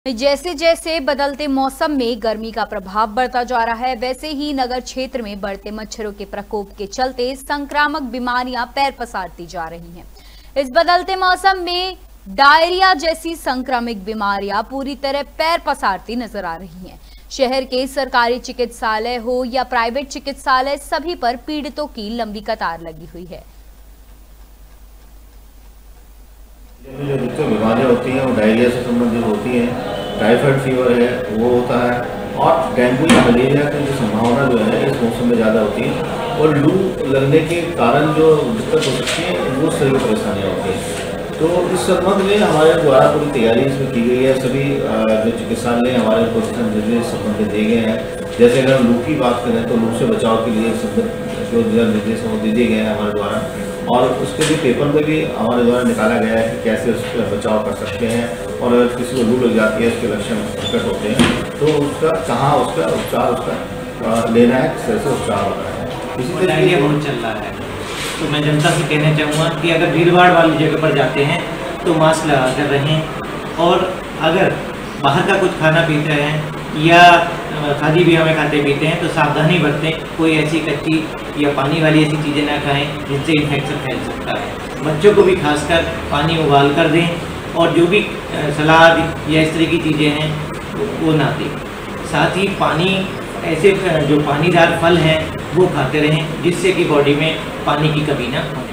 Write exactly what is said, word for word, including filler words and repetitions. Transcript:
जैसे जैसे बदलते मौसम में गर्मी का प्रभाव बढ़ता जा रहा है, वैसे ही नगर क्षेत्र में बढ़ते मच्छरों के प्रकोप के चलते संक्रामक बीमारियां पैर पसारती जा रही हैं। इस बदलते मौसम में डायरिया जैसी संक्रामक बीमारियां पूरी तरह पैर पसारती नजर आ रही हैं। शहर के सरकारी चिकित्सालय हो या प्राइवेट चिकित्सालय, सभी पर पीड़ितों की लंबी कतार लगी हुई है। जो मुख्य बीमारियाँ होती हैं वो डायरिया से संबंधित होती हैं, टाइफाइड फीवर है वो होता है, और डेंगू या मलेरिया की जो संभावना जो है इस मौसम में ज़्यादा होती है। और लू लगने के कारण जो दिक्कत हो सकती है वो सभी परेशानियाँ होती हैं। तो इस संबंध में हमारे द्वारा पूरी तैयारी इसमें की गई है। सभी जो चिकित्सालय हमारे को निर्देश संबंधित दिए गए हैं। जैसे अगर लू की बात करें तो लू से बचाव के लिए जो दिशा निर्देश हैं वो दे दिए गए हैं हमारे द्वारा, और उसके भी पेपर में भी हमारे द्वारा निकाला गया है कि कैसे उसका बचाव कर सकते हैं, और अगर किसी को लू लग जाती है, उसके लक्षण प्रकट होते हैं तो उसका कहाँ उसका उपचार उसका लेना है, किस तरह से उपचार होता है। इसी तरह बहुत चल रहा है, तो मैं जनता से कहना चाहूँगा कि अगर भीड़ भाड़ वाली जगह पर जाते हैं तो मास्क लगा कर रहें, और अगर बाहर का कुछ खाना पीते हैं या शादी ब्याह में खाते पीते हैं तो सावधानी बरतें। कोई ऐसी कच्ची या पानी वाली ऐसी चीज़ें ना खाएं जिनसे इन्फेक्शन फैल सकता है। बच्चों को भी खासकर पानी उबाल कर दें, और जो भी सलाद या इस तरह की चीज़ें हैं वो ना दें। साथ ही पानी, ऐसे जो पानीदार फल हैं वो खाते रहें जिससे कि बॉडी में पानी की कमी ना हो।